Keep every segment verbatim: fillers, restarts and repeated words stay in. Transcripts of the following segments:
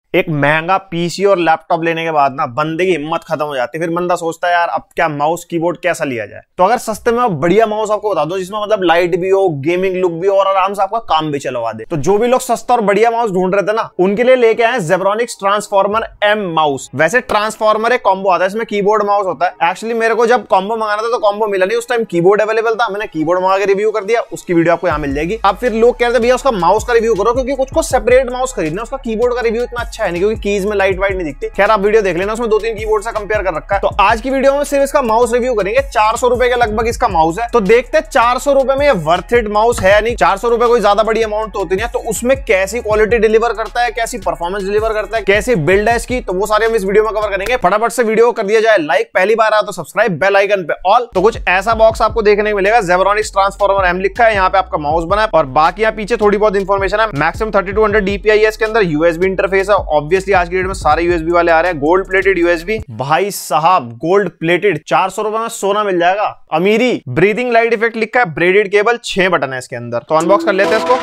एक महंगा पीसी और लैपटॉप लेने के बाद ना बंदे की हिम्मत खत्म हो जाती है। फिर बंदा सोचता है यार अब क्या माउस कीबोर्ड कैसा लिया जाए। तो अगर सस्ते में बढ़िया माउस आपको बता दो जिसमें मतलब लाइट भी हो, गेमिंग लुक भी हो और आराम से आपका काम भी चलवा दे, तो जो भी लोग सस्ता और बढ़िया माउस ढूंढ रहे थे ना उनके लिए लेके आए जेब्रॉनिक्स ट्रांसफॉर्मर एम माउस। वैसे ट्रांसफॉर्मर एक कॉम्बो आता है, इसमें कीबोर्ड माउस होता है। एक्चुअली मेरे को जब कॉम्बो मंगाना था तो कॉम्बो मिला नहीं, उस टाइम कीबोर्ड अवेलेबल था, मैंने कीबोर्ड मंगा के रिव्यू कर दिया, उसकी वीडियो आपको यहाँ मिल जाएगी। अब फिर लोग कहते हैं भैया उसका माउस का रिव्यू करो क्योंकि कुछ को सेपरेट माउस खरीदना, उसका कीबोर्ड का रिव्यू इतना अच्छा है नहीं क्योंकि कीज में लाइट वाइट नहीं दिखती। खैर आप वीडियो देख लेना, उसमें दो तीन कीबोर्ड से कंपेयर कर रखा है। तो आज की वीडियो में सिर्फ इसका माउस रिव्यू करेंगे। चार सौ रुपए के लगभग इसका माउस है, तो देखते हैं चार सौ रुपए में ये वर्थ इट माउस है या नहीं। चार सौ रुपए कोई ज्यादा बड़ी अमाउंट तो होती नहीं है, तो उसमें कैसी क्वालिटी डिलीवर करता है, कैसी परफॉर्मेंस डिलीवर करता है, कैसी बिल्ड है इसकी, तो वो सारे हम इस वीडियो में कवर करेंगे। फटाफट से वीडियो कर दिया जाए लाइक, पहली बार आया तो सब्सक्राइब, बेल आइकन पे ऑल। तो कुछ ऐसा बॉक्स आपको देखने को मिलेगा, जेब्रॉनिक्स ट्रांसफॉर्मर एम लिखा है, यहाँ पे आपका माउस बना है और बाकी यहाँ पीछे थोड़ी बहुत इंफॉर्मेशन है। Maximum thirty two hundred DPI है इसके अंदर, यूएसबी इंटरफेस है। ऑब्वियसली आज की डेट में सारे यूएसबी वाले आ रहे हैं, गोल्ड प्लेटेड यूएसबी। भाई साहब गोल्ड प्लेटेड, चार सौ रुपए में सोना मिल जाएगा, अमीरी। ब्रीदिंग लाइट इफेक्ट लिखा है, ब्रेडेड केबल, छह बटन है इसके अंदर। तो अनबॉक्स कर लेते हैं इसको।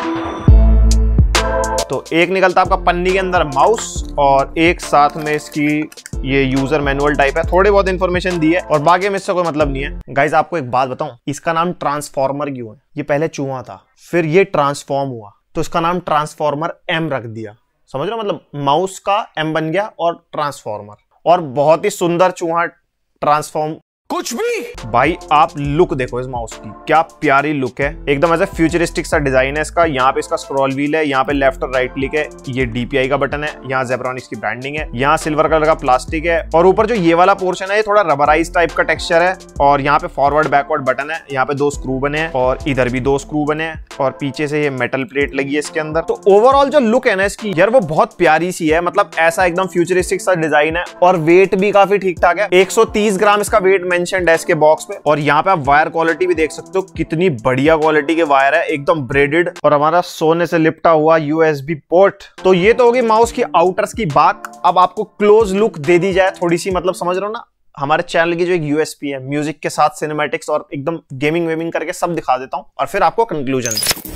तो एक निकलता आपका पन्नी के अंदर माउस और एक साथ में इसकी ये यूजर मैनुअल टाइप है, थोड़ी बहुत इंफॉर्मेशन दी है और बाकी में इससे कोई मतलब नहीं है। गाइस आपको एक बात बताऊं, इसका नाम ट्रांसफॉर्मर क्यों है? ये पहले चूहा था, फिर ये ट्रांसफॉर्म हुआ तो इसका नाम ट्रांसफॉर्मर एम रख दिया। समझ रहे हो, मतलब माउस का एम बन गया और ट्रांसफॉर्मर, और बहुत ही सुंदर चूहा ट्रांसफॉर्म कुछ भी। भाई आप लुक देखो इस माउस की, क्या प्यारी लुक है, एकदम ऐसे फ्यूचरिस्टिक सा डिजाइन है इसका। यहाँ पे इसका स्क्रॉल व्हील है, यहाँ पे लेफ्ट और राइट क्लिक है, ये डीपीआई का बटन है, यहाँ जेब्रॉनिक्स की ब्रांडिंग है, यहाँ सिल्वर कलर का प्लास्टिक है और ऊपर जो ये वाला पोर्शन है ये थोड़ा रबराइज टाइप का टेक्सचर है और यहाँ पे फॉरवर्ड बैकवर्ड बटन है, यहाँ पे दो स्क्रू बने हैं और इधर भी दो स्क्रू बने हैं और पीछे से ये मेटल प्लेट लगी है इसके अंदर। तो ओवरऑल जो लुक है ना इसकी यार वो बहुत प्यारी सी है, मतलब ऐसा एकदम फ्यूचरिस्टिक सा डिजाइन है और वेट भी काफी ठीक ठाक है। एक सौ तीस ग्राम इसका वेट मेंशन्ड है इसके बॉक्स पे। और यहाँ पे आप वायर क्वालिटी भी देख सकते हो, कितनी बढ़िया क्वालिटी के वायर है, एकदम ब्रेडेड और हमारा सोने से लिपटा हुआ यूएसबी पोर्ट। तो ये तो होगी माउस की आउटर्स की बात। अब आपको क्लोज लुक दे दी जाए थोड़ी सी, मतलब समझ रहे हो ना, हमारे चैनल की जो एक यूएसपी है, म्यूजिक के साथ सिनेमैटिक्स और एकदम गेमिंग वेमिंग करके सब दिखा देता हूं और फिर आपको कंक्लूजन।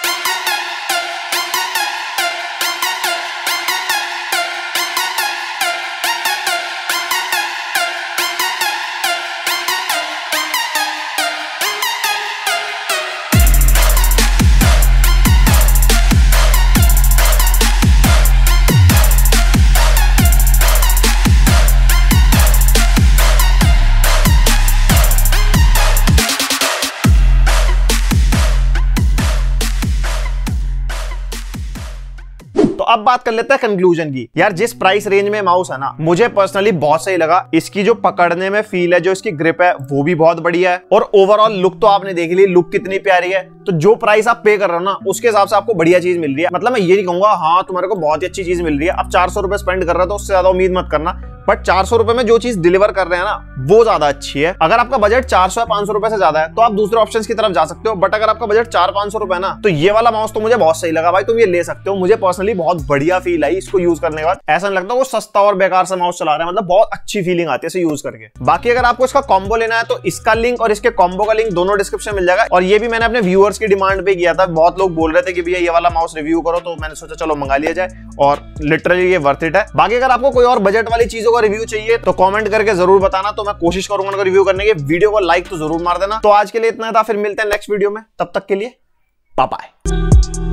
तो अब बात कर लेते हैं कंक्लूजन की। यार जिस प्राइस रेंज में माउस है ना, मुझे पर्सनली बहुत सही लगा। इसकी जो पकड़ने में फील है, जो इसकी ग्रिप है वो भी बहुत बढ़िया है और ओवरऑल लुक तो आपने देख ली, लुक कितनी प्यारी है। तो जो प्राइस आप पे कर रहे हो ना उसके हिसाब से आपको बढ़िया चीज मिल रही है। मतलब मैं ये नहीं कहूंगा हाँ तुम्हारे को बहुत ही अच्छी चीज मिल रही है, अब चार सौ रुपए स्पेंड कर रहे हो तो उससे ज्यादा उम्मीद मत करना, बट चार सौ रुपए में जो चीज डिलीवर कर रहे हैं ना वो ज्यादा अच्छी है। अगर आपका बजट चार सौ या पांच सौ रुपए से ज्यादा है तो आप दूसरे ऑप्शंस की तरफ जा सकते हो, बट अगर आपका बजट चार पांच सौ रुपए ना तो ये वाला माउस तो मुझे बहुत सही लगा भाई, तुम ये ले सकते हो। मुझे पर्सनली बहुत बढ़िया फील आई इसको यूज करने के बाद, ऐसा नहीं लगता वो सस्ता और बेकार सा माउस चला रहा है, मतलब बहुत अच्छी फीलिंग आती है इसे यूज करके। बाकी अगर आपको इसका कॉम्बो लेना है तो इसका लिंक और इसके कॉम्बो का लिंक दोनों डिस्क्रिप्शन मिल जाएगा। और ये भी मैंने अपने व्यूअर्स की डिमांड पे किया था, बहुत लोग बोल रहे थे कि भैया ये वाला माउस रिव्यू करो, तो मैंने सोचा चलो मंगा लिया जाए और लिटरली ये वर्थ इट है। बाकी अगर आपको कोई और बजट वाली चीजों का रिव्यू चाहिए तो कमेंट करके जरूर बताना, तो मैं कोशिश करूंगा रिव्यू करने की। वीडियो को लाइक तो जरूर मार देना। तो आज के लिए इतना था, फिर मिलते हैं नेक्स्ट वीडियो में, तब तक के लिए बाय बाय।